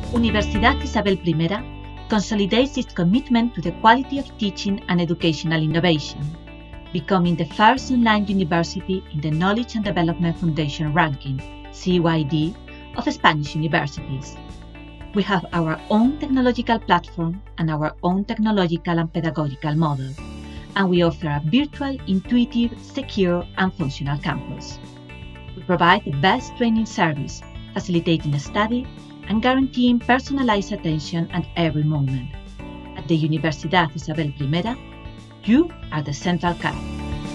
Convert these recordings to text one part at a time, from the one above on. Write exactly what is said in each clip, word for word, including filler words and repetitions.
Universidad Isabel I consolidates its commitment to the quality of teaching and educational innovation, becoming the first online university in the Knowledge and Development Foundation ranking, C Y D, of Spanish universities. We have our own technological platform and our own technological and pedagogical model, and we offer a virtual, intuitive, secure, and functional campus. We provide the best training service, facilitating study and guaranteeing personalized attention at every moment. At the Universidad Isabel I, you are the central character.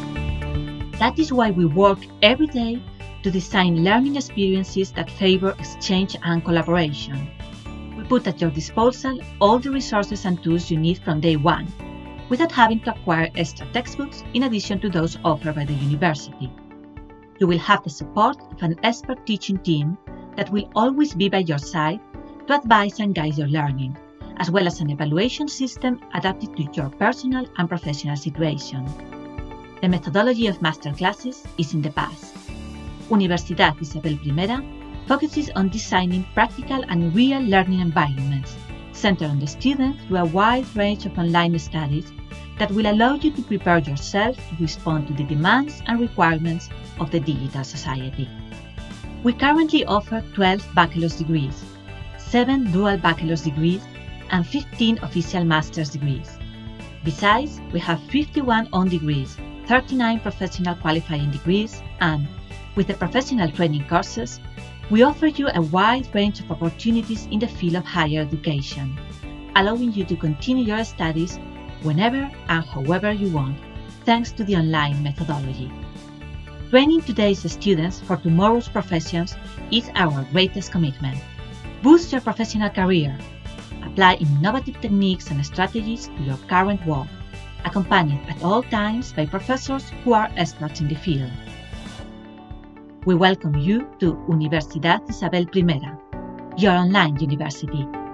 That is why we work every day to design learning experiences that favor exchange and collaboration. We put at your disposal all the resources and tools you need from day one, without having to acquire extra textbooks in addition to those offered by the university. You will have the support of an expert teaching team that will always be by your side to advise and guide your learning, as well as an evaluation system adapted to your personal and professional situation. The methodology of masterclasses is in the past. Universidad Isabel I focuses on designing practical and real learning environments, centered on the student through a wide range of online studies that will allow you to prepare yourself to respond to the demands and requirements of the digital society. We currently offer twelve bachelor's degrees, seven dual bachelor's degrees, and fifteen official master's degrees. Besides, we have fifty-one own degrees, thirty-nine professional qualifying degrees, and, with the professional training courses, we offer you a wide range of opportunities in the field of higher education, allowing you to continue your studies whenever and however you want, thanks to the online methodology. Training today's students for tomorrow's professions is our greatest commitment. Boost your professional career. Apply innovative techniques and strategies to your current work, accompanied at all times by professors who are experts in the field. We welcome you to Universidad Isabel I, your online university.